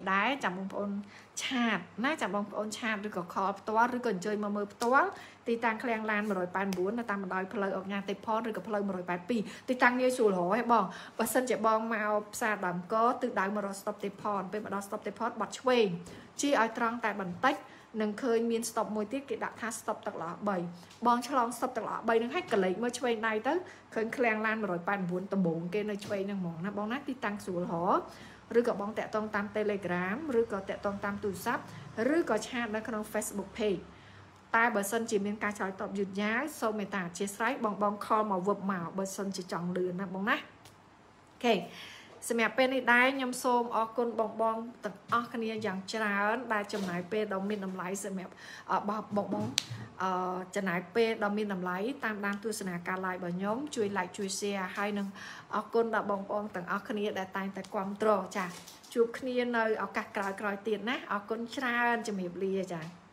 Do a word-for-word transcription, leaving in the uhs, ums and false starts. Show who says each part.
Speaker 1: ដែរចាំបងប្អូនឆាតណាចាំបងប្អូនឆាតឬក៏ខលផ្ទាល់ឬក៏អញ្ជើញមកមើលផ្ទាល់ទីតាំងឃ្លាំងឡានone eighty-nineនៅតាមបណ្ដោយផ្លូវអង្គការទេផនឬក៏ផ្លូវone eighty-twoទីតាំងងាយស្រួលរកហ៎បងបើសិនជាបងមកផ្សារដើមកទិសដៅមករក stop ទេផនពេលមកដល់ stop ទេផនបាត់ឆ្វេងជីឲ្យត្រង់តែបន្តិចនឹងឃើញមាន stop មួយទៀតគេដាក់ថា stop ទឹកឡោះ3បងឆ្លង stop ទឹកឡោះ3នឹងឲ្យកលេចមើលឆ្វេងដៃទៅឃើញឃ្លាំងឡានone eighty-nineដំបងគេនៅឆ្វេងហ្នឹងហ្មងណាបងណាទីតាំងស្រួលរកឬក៏បងតាក់ទងតាម Telegram ឬក៏តាក់ទងតាមទូរស័ព្ទឬក៏ឆាតនៅក្នុង Facebook Page តែបើសិនជាមានការឆ្លើយតបយឺតយ៉ាវសូមមេត្តាអធិស្ឋានបងបងខលមកវឹបមកបើសិនជាចង់លឿនណាបងណាអូខេសម្រាប់ពេលនេះដែរខ្ញុំសូមអរគុណបងបងទាំងអស់គ្នាយ៉ាងច្រើនដែលចំណាយពេលដ៏មានតម្លៃសម្រាប់បងបងអឺចំណាយពេលដ៏មានតម្លៃតាមដានទស្សនាការ live របស់ខ្ញុំជួយ like ជួយ share ហើយនឹងអរគុណដល់បងប្អូនទាំងអស់គ្នាដែលតែងតែគាំទ្រចាជួបគ្នានៅឱកាសក្រោយៗទៀតណាអរគុណច្រើនជំរាបលាចា